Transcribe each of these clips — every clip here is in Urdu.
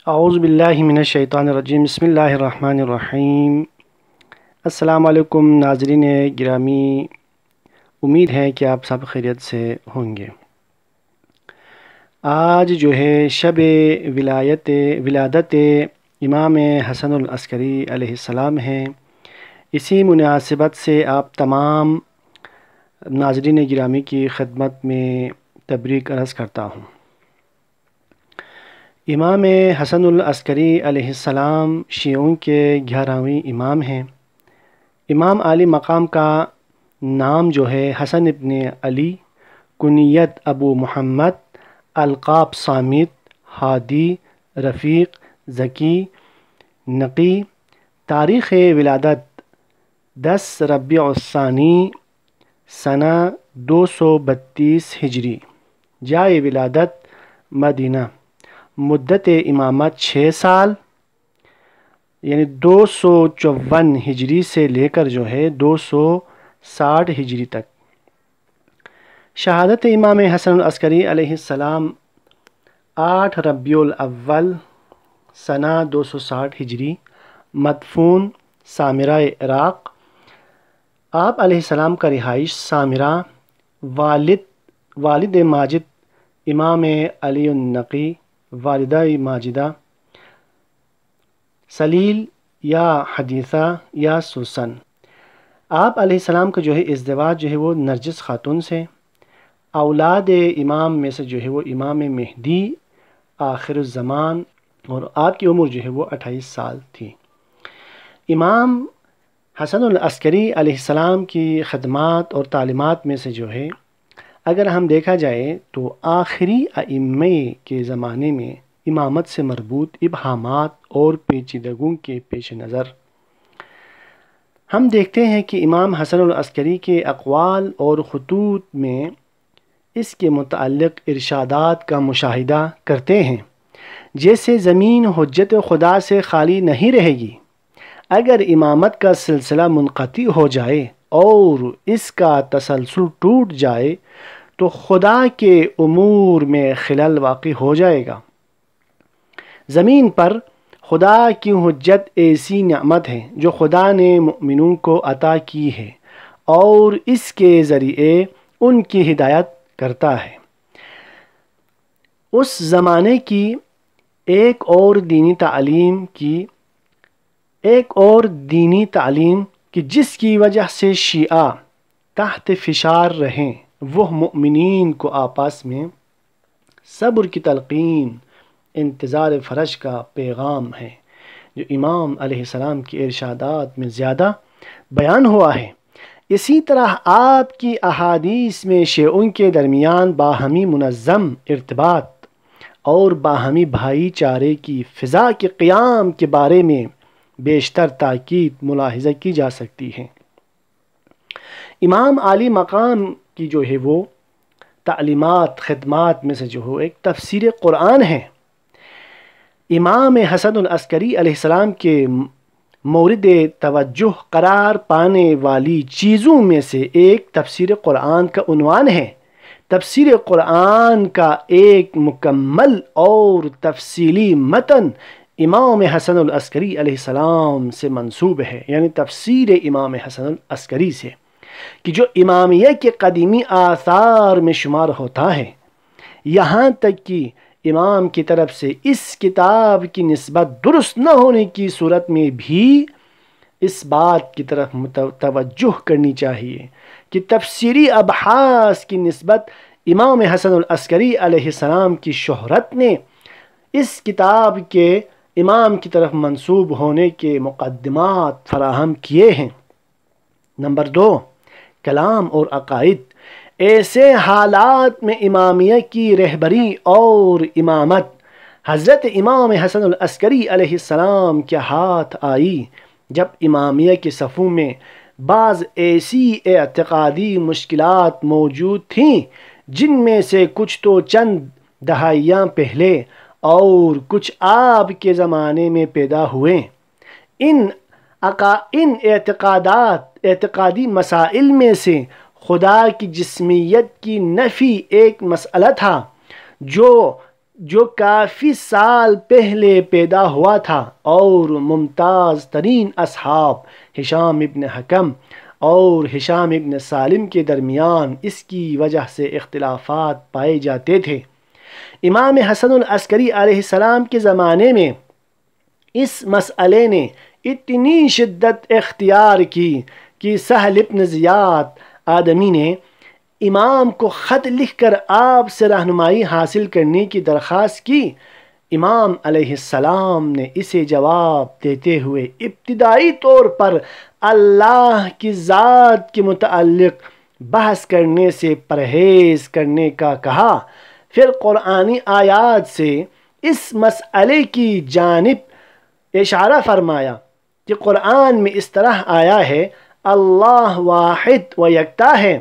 اعوذ باللہ من الشیطان الرجیم بسم اللہ الرحمن الرحیم۔ السلام علیکم ناظرین گرامی، امید ہے کہ آپ سب خیریت سے ہوں گے۔ آج جو ہے شب ولادت امام حسن العسکری علیہ السلام ہے۔ اسی مناسبت سے آپ تمام ناظرین گرامی کی خدمت میں تبریک عرض کرتا ہوں۔ امام حسن العسکری علیہ السلام شیعوں کے 11ویں امام ہیں۔ امام عالی مقام کا نام جو ہے حسن ابن علی، کنیت ابو محمد، القاب صامت، ہادی، رفیق، ذکی، نقی۔ تاریخ ولادت 10 ربیع الثانی سنہ 232 ہجری، جائے ولادت مدینہ۔ مدت امامت 6 سال، یعنی 254 ہجری سے لے کر جو ہے 260 ہجری تک۔ شہادت امام حسن العسکری علیہ السلام 8 ربیع الاول سنہ 260 ہجری، مدفون سامرہ عراق۔ آپ علیہ السلام کا رہائش سامرہ۔ والد ماجد امام علی النقی، والدہ ماجدہ سلیل یا حدیثہ یا سوسن۔ آپ علیہ السلام کا جو ہے ازدواج جو ہے وہ نرجس خاتون سے۔ اولاد امام میں سے جو ہے وہ امام مہدی آخر الزمان، اور آپ کی عمر جو ہے وہ 28 سال تھی۔ امام حسن العسکری علیہ السلام کی خدمات اور تعلیمات میں سے جو ہے اگر ہم دیکھا جائے تو آخری ائمہ کے زمانے میں امامت سے مربوط ابہامات اور پیچیدگیوں کے پیش نظر ہم دیکھتے ہیں کہ امام حسن العسکری کے اقوال اور خطوط میں اس کے متعلق ارشادات کا مشاہدہ کرتے ہیں، جیسے زمین حجت خدا سے خالی نہیں رہے گی اگر امامت کا سلسلہ منقطع ہو جائے اور اس کا تسلسل ٹوٹ جائے تو خدا کے امور میں خلل واقع ہو جائے گا۔ زمین پر خدا کی حجت ایسی نعمت ہے جو خدا نے مومنوں کو عطا کی ہے اور اس کے ذریعے ان کی ہدایت کرتا ہے۔ اس زمانے کی ایک اور دینی تعلیم کی جس کی وجہ سے شیعہ تحت فشار رہیں، وہ مومنین کو آپس میں صبر کی تلقین، انتظار فرج کا پیغام ہے، جو امام علیہ السلام کی ارشادات میں زیادہ بیان ہوا ہے۔ اسی طرح آپ کی احادیث میں شیعوں کے درمیان باہمی منظم ارتباط اور باہمی بھائی چارے کی فضا کے قیام کے بارے میں بیشتر تاکید ملاحظہ کی جا سکتی ہے۔ امام عالی مقام کی جو ہے وہ تعلیمات خدمات میں سے جو ہے ایک تفسیر قرآن ہے۔ امام حسن العسکری علیہ السلام کے مورد توجہ قرار پانے والی چیزوں میں سے ایک تفسیر قرآن کا عنوان ہے۔ تفسیر قرآن کا ایک مکمل اور تفصیلی متن امام حسن العسکری علیہ السلام سے منسوب ہے، یعنی تفسیر امام حسن العسکری سے، کہ جو امامیہ کے قدیمی آثار میں شمار ہوتا ہے۔ یہاں تک کہ امام کی طرف سے اس کتاب کی نسبت درست نہ ہونے کی صورت میں بھی اس بات کی طرف توجہ کرنی چاہیے کہ تفسیری ابحاث کی نسبت امام حسن العسکری علیہ السلام کی شہرت نے اس کتاب کے امام کی طرف منسوب ہونے کے مقدمات فراہم کیے ہیں۔ نمبر 2، کلام اور عقائد۔ ایسے حالات میں امامیہ کی رہبری اور امامت حضرت امام حسن العسکری علیہ السلام کے ہاتھ آئی جب امامیہ کے صفوں میں بعض ایسی اعتقادی مشکلات موجود تھیں جن میں سے کچھ تو چند دہائیاں پہلے اور کچھ آپ کے زمانے میں پیدا ہوئے۔ ان اعتقادی مسائل میں سے خدا کی جسمیت کی نفی ایک مسئلہ تھا جو جو کافی سال پہلے پیدا ہوا تھا، اور ممتاز ترین اصحاب ہشام ابن حکم اور ہشام ابن سالم کے درمیان اس کی وجہ سے اختلافات پائے جاتے تھے۔ امام حسن العسکری علیہ السلام کے زمانے میں اس مسئلے نے اتنی شدت اختیار کی کہ سہل ابن زیاد آدمی نے امام کو خط لکھ کر آپ سے رہنمائی حاصل کرنے کی درخواست کی۔ امام علیہ السلام نے اسے جواب دیتے ہوئے ابتدائی طور پر اللہ کی ذات کے متعلق بحث کرنے سے پرہیز کرنے کا کہا، پھر قرآنی آیات سے اس مسئلے کی جانب اشارہ فرمایا کہ قرآن میں اس طرح آیا ہے، اللہ واحد و یکتا ہے،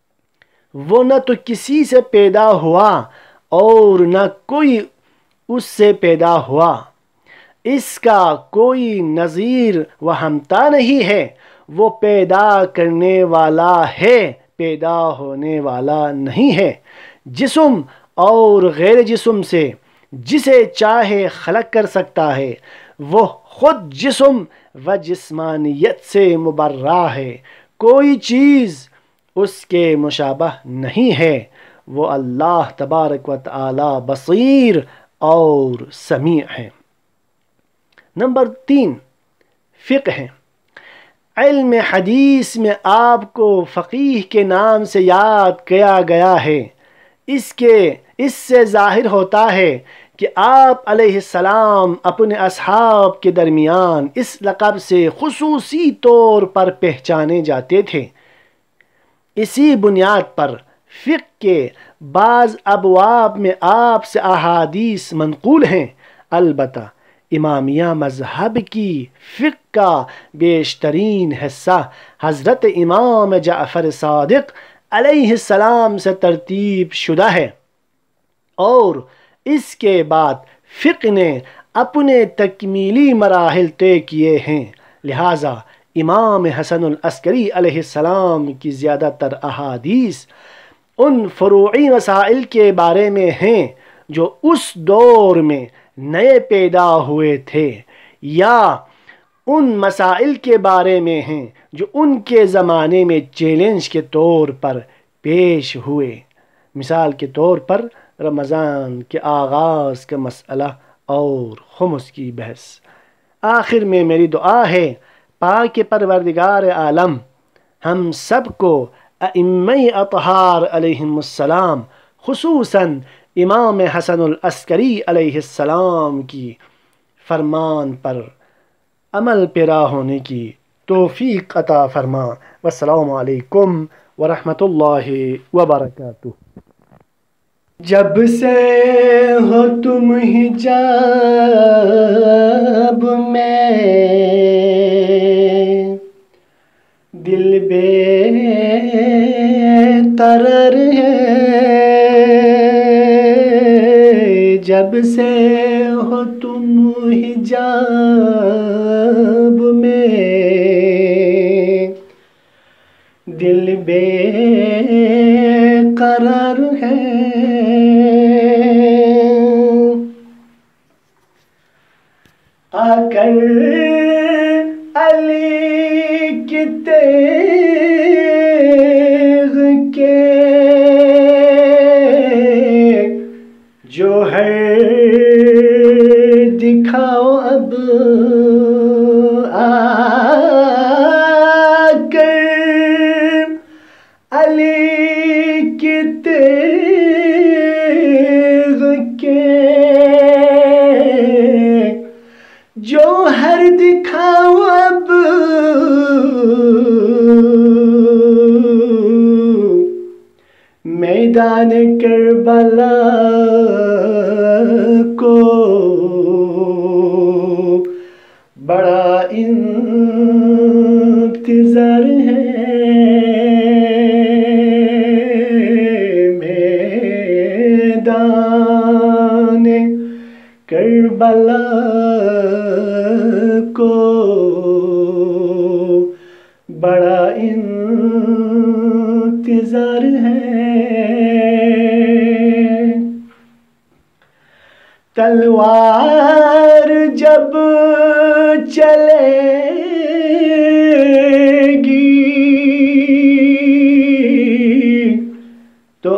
وہ نہ تو کسی سے پیدا ہوا اور نہ کوئی اس سے پیدا ہوا، اس کا کوئی نظیر و ہمتا نہیں ہے، وہ پیدا کرنے والا ہے، پیدا ہونے والا نہیں ہے، جسم اور غیر جسم سے جسے چاہے خلق کر سکتا ہے، وہ خود جسم و جسمانیت سے مبرہ ہے، کوئی چیز اس کے مشابہ نہیں ہے، وہ اللہ تبارک و تعالی بصیر اور سمیع ہے۔ نمبر 3، فقہ ہے۔ علم حدیث میں آپ کو فقیہ کے نام سے یاد کیا گیا ہے۔ اس سے ظاہر ہوتا ہے کہ آپ علیہ السلام اپنے اصحاب کے درمیان اس لقب سے خصوصی طور پر پہچانے جاتے تھے۔ اسی بنیاد پر فقہ کے بعض ابواب میں آپ سے احادیث منقول ہیں، البتہ امامیہ مذہب کی فقہ کا بیشترین حصہ حضرت امام جعفر صادق علیہ السلام سے ترتیب شدہ ہے، اور اس کے بعد فقہ نے اپنے تکمیلی مراحل طے کیے ہیں، لہٰذا امام حسن العسکری علیہ السلام کی زیادہ تر احادیث ان فروعی مسائل کے بارے میں ہیں جو اس دور میں نئے پیدا ہوئے تھے، یا ان مسائل کے بارے میں ہیں جو ان کے زمانے میں چیلنج کے طور پر پیش ہوئے، مثال کے طور پر رمضان کے آغاز کا مسئلہ اور خمس کی بحث۔ آخر میں میری دعا ہے پاک پروردگار عالم ہم سب کو ائمہ اطہار علیہم السلام، خصوصاً امام حسن العسکری علیہ السلام کی فرمان پر عمل پیرا ہونے کی توفیق عطا فرما۔ والسلام علیکم ورحمۃ اللہ وبرکاتہ۔ جب سے ہو تم حجاب میں دل بے قرار ہے، جب سے ہو تم حجاب میں دل بے قرار ہے، آ کر علی کی تیغ کے جوہر دکھاؤ اب، آ کر علی کی تیغ کے جوہر دکھاؤ اب، میدان کربلا کو بڑا انتظار ہے، میدان کربلا کو بڑا انتظار ہے۔ تلوار جب چلے گی تو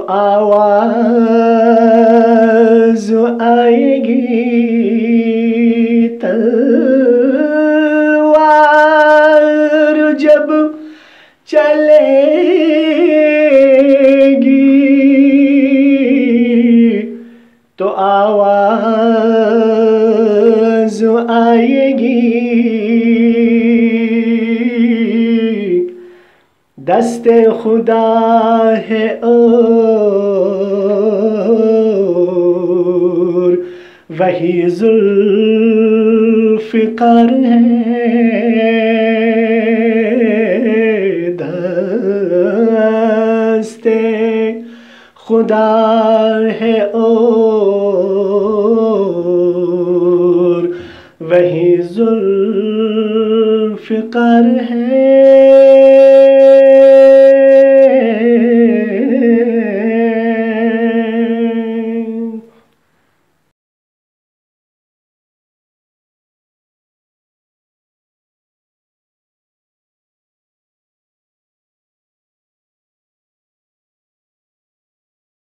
آواز آئے گی، تلوار جب چلے گی تو آواز آئے گی، دست خدا ہے اور وہی ذوالفقار ہے، دست خدا ہے اور وہی ذوالفقار ہے۔